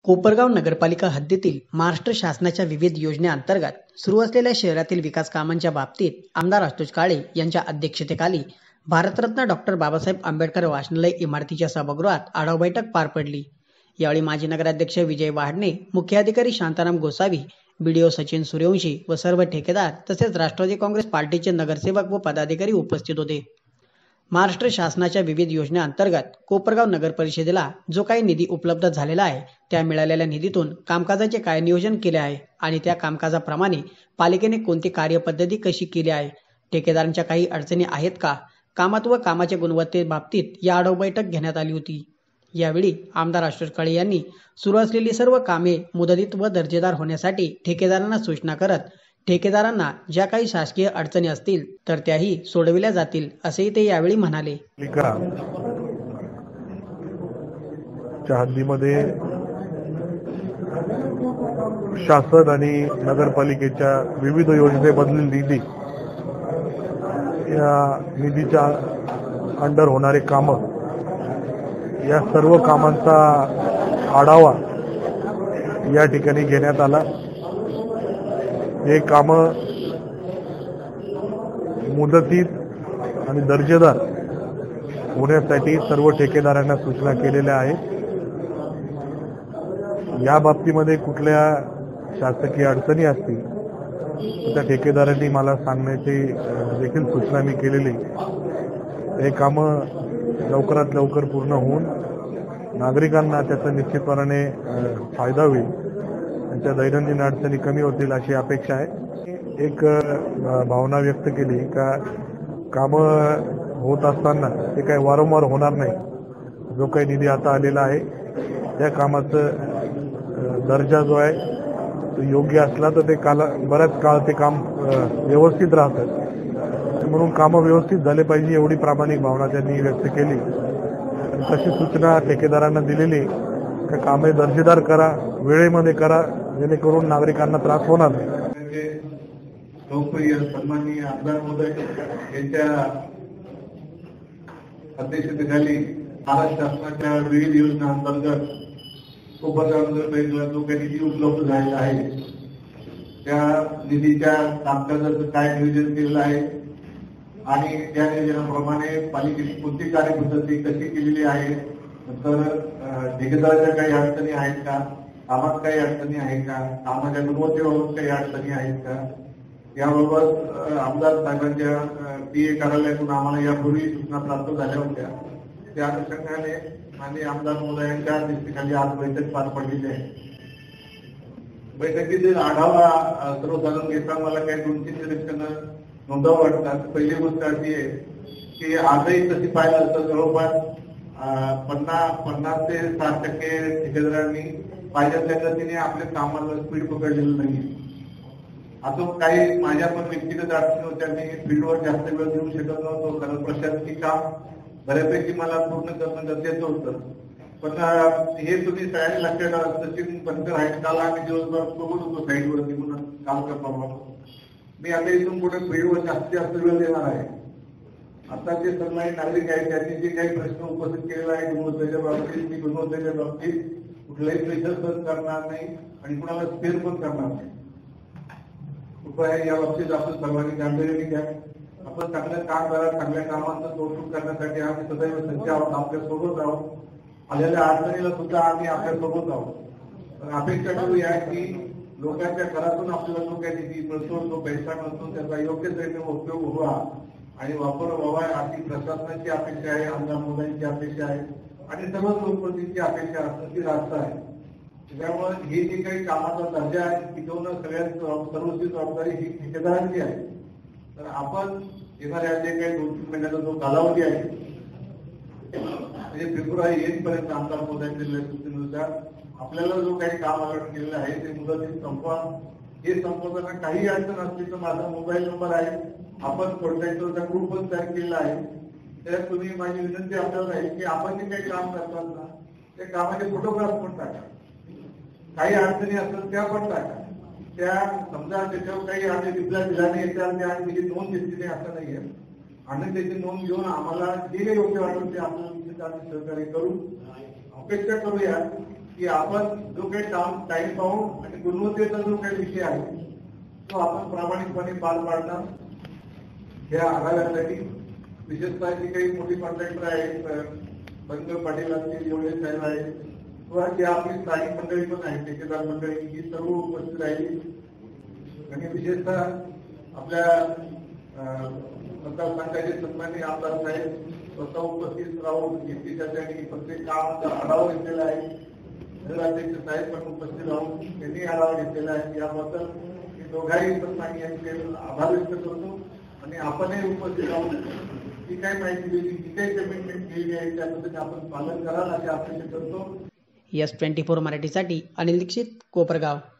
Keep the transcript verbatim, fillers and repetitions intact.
कोपरगाव नगरपालिका हद्दीतील महाराष्ट्र शासनाच्या विविध योजनेअंतर्गत सुरू असलेल्या शहरातील विकास कामांच्या बाबतीत आमदार आशुतोष काळे यांच्या अध्यक्षतेखाली भारतरत्न डॉक्टर बाबासाहेब आंबेडकर वाचनालय इमारतीच्या सभागृहात आढावा बैठक पार पडली। यावेळी माजी नगराध्यक्ष विजय वाडणे, मुख्याधिकारी शांताराम गोसावी, बीडीओ सचिन सूर्यवंशी व सर्व ठेकेदार तसेच राष्ट्रवादी काँग्रेस पार्टीचे नगरसेवक व पदाधिकारी उपस्थित होते। महाराष्ट्र शासनाच्या विविध योजनेअंतर्गत कोपरगाव नगर परिषदेला जो काही निधी उपलब्ध झालेला आहे त्या मिळालेल्या निधीतून कामकाजाचे काय नियोजन केले आहे आणि त्या कामकाजाप्रमाणे पालिकेने कोणती कार्यपद्धती कशी केली आहे, ठेकेदारांच्या काही अडचणी आहेत का, कामात व कामाच्या गुणवत्तेबाबतीत या आढावा बैठक घेण्यात आली होती। यावेळी आमदार आशुतोष काळे यांनी सुरू असलेली सर्व कामे मुदतीत व दर्जेदार होण्यासाठी ठेकेदारांना सूचना करत ठेकेदारांना ज्या काही शासकीय अडचणी असतील तर त्याही सोडविल्या जातील असेही ते यावेळी म्हणाले। हद्दीमध्ये शासन आणि नगरपालिकेच्या विविध योजनेमधील निधी या निधीच्या अंडर होणारे कामं या सर्व कामांचा आढावा या ठिकाणी घेण्यात आला। हे कामं मुदतीत आणि दर्जेदार होण्यासाठी सर्व ठेकेदारांना सूचना केलेल्या आहेत। या बाबतीमध्ये कुठल्या शासकीय अडचणी असतील तर त्या ठेकेदारांनी मला सांगण्याची देखील सूचना मी केलेली। हे कामं लवकरात लवकर पूर्ण होऊन नागरिकांना त्याचा निश्चितपणे फायदा होईल, त्यांच्या दैनंदिन अडचणी कमी होतील अशी अपेक्षा आहे। एक भावना व्यक्त केली का कामं होत असताना ते काही वारंवार होणार नाही। जो काही निधी आता आलेला आहे त्या कामाचं दर्जा जो आहे तो योग्य असला तर ते काल बऱ्याच काळ ते काम व्यवस्थित राहतं, म्हणून कामं व्यवस्थित झाले पाहिजे एवढी प्रामाणिक भावना त्यांनी व्यक्त केली। तशी सूचना ठेकेदारांना दिलेली का कामे दर्जेदार करा, वेळेमध्ये करा, जेणेकरून नागरिकांना त्रास होणार नाही। लोकप्रिय सन्माननीय आमदार महोदय यांच्या अध्यक्षतेखाली महाराष्ट्र शासनाच्या विविध योजनांतर्गत कोपरगाव नगरपालिकेला जो काही निधी उपलब्ध झालेला आहे त्या निधीच्या कामकाजाचं काय नियोजन केलेलं आहे आणि त्या नियोजनाप्रमाणे पालिकेची कोणती कार्यपद्धती कशी केलेली आहे, तर ठेकेदाराच्या काही अडचणी आहेत का, कामात काही अडचणी आहेत का, कामाच्या गुणवत्तेबाबत काही अडचणी आहेत का, याबाबत आमदार साहेबांच्या पीए कार्यालयातून आम्हाला यापूर्वी सूचना प्राप्त झाल्या होत्या। त्या अनुषंगाने आणि आमदार महोदयांच्या अध्यक्षतेखाली आज बैठक पार पडलेली आहे। बैठकीतील आढावा सर्वसाधारण घेताना मला काही दोन तीन निरीक्षणं नोंदवावं वाटतात। पहिली गोष्ट अशी आहे की आजही तशी पाहिलं तर जवळपास पन्नास पन्नास ते साठ टक्के ठेकेदारांनी पाहिजे त्या गतीने आपल्या कामाला स्पीड पकडलेलं नाही। असं काही माझ्या पण व्यक्तिगत अडचणी होत्या, मी फील्डवर जास्त वेळ देऊ शकत नव्हतो कारण प्रशासकीय काम बऱ्यापैकी मला पूर्ण करणं गरजेचं होतं। पण हे तुम्ही सगळ्यांनी लक्षात सचिन बनकर आहेत, काल आम्ही दिवसभर बघत होतो साईडवरती म्हणून काम करतो। मी आता इथून पुढे फील्डवर जास्तीत जास्त वेळ देणार आहे। आता जे सन्मानित नागरिक आहेत त्यांनी जे काही प्रश्न उपस्थित केलेला आहे गुणवत्तेच्या बाबतीत, मी गुणवत्तेच्या बाबतीत कुठलाही प्रेशर सहन करणार नाही आणि कुणाला स्पेअर पण करणार नाही। कृपया या बाबतीत आपण सर्वांनी गांभीर्याने घ्या। आपण चांगलं काम करा, चांगल्या कामाचं कौतुक करण्यासाठी आम्ही सदैव सज्ज आहोत, आपल्या सोबत आहोत। आलेल्या अडचणीला सुद्धा आम्ही आपल्या सोबत आहोत। अपेक्षा करूया की लोकांच्या घरातून आपल्याला जो काही निधी मिळतो, जो पैसा मिळतो त्याचा योग्य तऱ्हेने उपयोग व्हावा आणि वापर व्हावा अशी प्रशासनाची अपेक्षा आहे, आमदार महोदयांची अपेक्षा आहे आणि सर्व लोकप्रतिनिधींची अपेक्षा असण्याची रास्त आहे। त्यामुळे हे जे काही कामाचा दर्जा आहे टिकवणं सगळ्यात सर्वोच्च जबाबदारी ही ठेकेदारांची आहे। तर आपण येणाऱ्या जे काही दोन तीन महिन्याचा जो कालावधी आहे म्हणजे फेब्रुवारी येईपर्यंत आमदार महोदयांच्या सूचनेनुसार आपल्याला जो काही काम अलर्ट केलेलं आहे ते मुदतीत संपवा। हे संपवताना काही अडचण असली तर माझा मोबाईल नंबर आहे, आपण कॉन्टॅक्टरचा ग्रुप पण तयार केलेला आहे। त्यात तुम्ही माझी विनंती आपल्याला आहे की आपण जे काही काम करतात ना त्या कामाचे फोटोग्राफ पण टाका, काही अडचणी असतात त्या पण टाका। त्या समजा त्याच्यावर काही आम्ही रिप्लाय दिला नाही तर आणि त्याची नोंद घेतली नाही असं नाहीये, आणि त्याची नोंद घेऊन आम्हाला जे योग्य वाटेल ते आपल्याला सहकार्य करू। अपेक्षा करूया की आपण जो काही टाइम पाहू आणि गुणवत्तेचा जो काही विषय आहे तो आपण प्रामाणिकपणे पार पाडणार. या आढाव्यासाठी विशेषतः जी काही मोठी कॉन्ट्रॅक्टर आहेत, बंधू पाटील असतील, एवढे साहेब आहेत किंवा जी आपली स्थानिक मंडळी पण आहेत, ठेकेदार मंडळी, ही सर्व उपस्थित राहिली. आणि विशेषतः आपल्या मतदारसंघाचे सन्माननीय आमदार साहेब स्वतः उपस्थित राहून घेतलीच्या त्यांनी प्रत्येक कामाचा आढावा घेतलेला आहे. नगराध्यक्ष साहेब पण उपस्थित राहून त्यांनी आढावा घेतलेला आहे. याबद्दल मी दोघाही सन्माननीय यांचे आभार व्यक्त करतो. आणि आपणही उपस्थित राहून जी काही माहिती दिली, जी काही कमिटमेंट केली आहे त्या पद्धतीने आपण पालन कराल अशी अपेक्षा करतो. एस ट्वेंटी फोर मराठीसाठी अनिल दीक्षित, कोपरगाव.